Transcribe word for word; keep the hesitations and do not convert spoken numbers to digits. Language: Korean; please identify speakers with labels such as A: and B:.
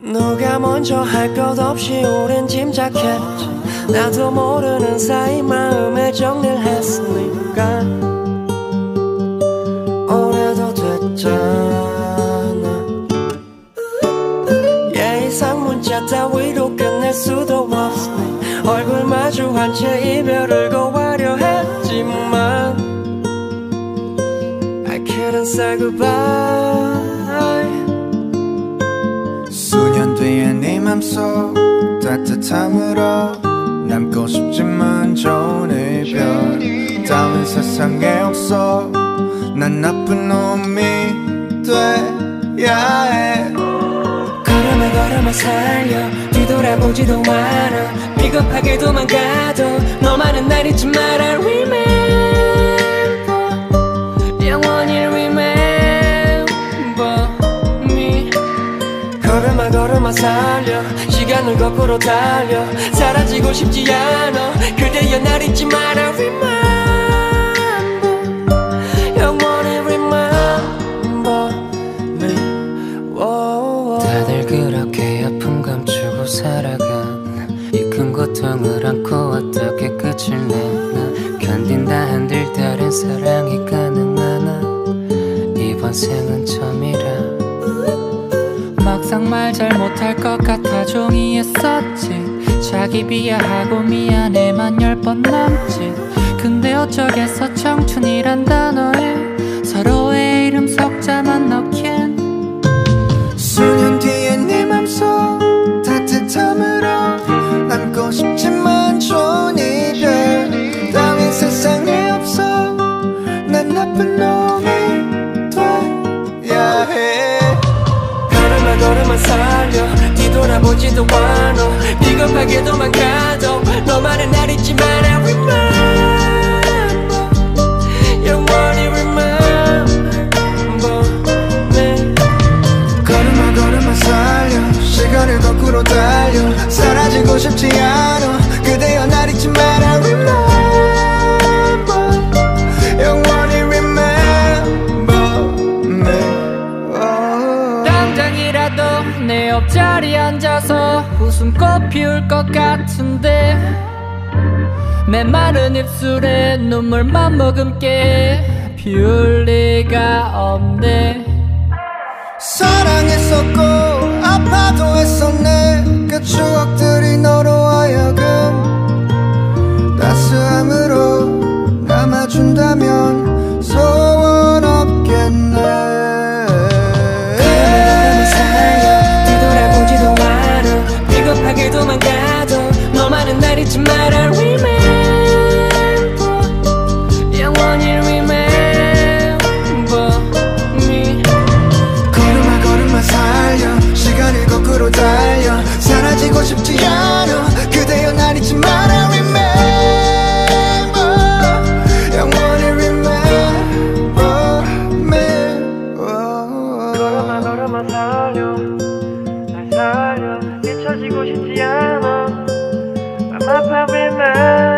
A: 누가 먼저 할 것 없이 우린 짐작했지. 나도 모르는 사이 마음에 정리를 했으니까. 오래도 됐잖아. 예의상 문자 따위로 끝낼 수도 없으니 얼굴 마주한 채 이별을 고하려 했지만 I couldn't say goodbye.
B: 수년 뒤에 네 맘속 따뜻함으로 남고 싶지만 좋은 이별 따윈 세상에 없어. 난 나쁜 놈이 돼야 해.
A: 걸음에 걸음에 살려 뒤돌아보지도 않아. 비겁하게 도망가도 너만은 날 잊지 마라. Remember 영원히 remember me. 걸음에 걸음에 살려 시간을 거꾸로 달려. 사라지고 싶지 않아. 그대여 날 잊지 마라. Remember 영원히 remember me. Whoa.
C: 다들 그렇게 아픔 감추고 살아간 이 큰 고통을 안고 어떻게 끝을 내나. 견딘다 한들 다른 사랑이 가능하나. 이번 생은 처음이라. 막상 말 잘 못할 것 같아 종이에 썼지. 자기 비하하고 미안해만 열 번 남지. 근데 어쩌겠어 청춘이란 단어에 서로의 이름 석자만 넣기엔.
B: 수년 뒤에 네 맘속 따뜻함으로 남고 싶지만 좋은 이별 따윈 세상에 없어. 난 나쁜 놈이 돼야 해.
A: 걸음만 걸음만 살려 뒤돌아보지도 않아. 비겁하게 도망가도 너만은 날 잊지 마라. Remember 영원히 remember me.
B: 걸음만 걸음만 살려 시간을 거꾸로 달려. 사라지고 싶지 않아. 그대여 날 잊지 마라. Remember 영원히 remember me. oh.
C: 당장이라도 내 옆자리에 앉아서 웃음꽃 피울 것 같은데 메마른 입술에 눈물만 머금게 피울 리가 없네.
B: 사랑했었고 아파도 했었네. 그 추억들이 너로 하여금 따스함으로 남아준다면 소원 없겠네.
A: 걸음만 살려 뒤돌아보지도 않아. 비겁하게 도망가도 너만은 날 잊지 마라. Remember 영원히 remember me.
B: 걸음만 걸음만 살려 시간을 거꾸로 달려. 사라지고 싶지 않아. 그대여 날 잊지 마라. Remember 영원히 remember me. oh.
A: 걸음만 걸음만 살려 날 살려 잊혀지고 싶지 않아. I'm up, remember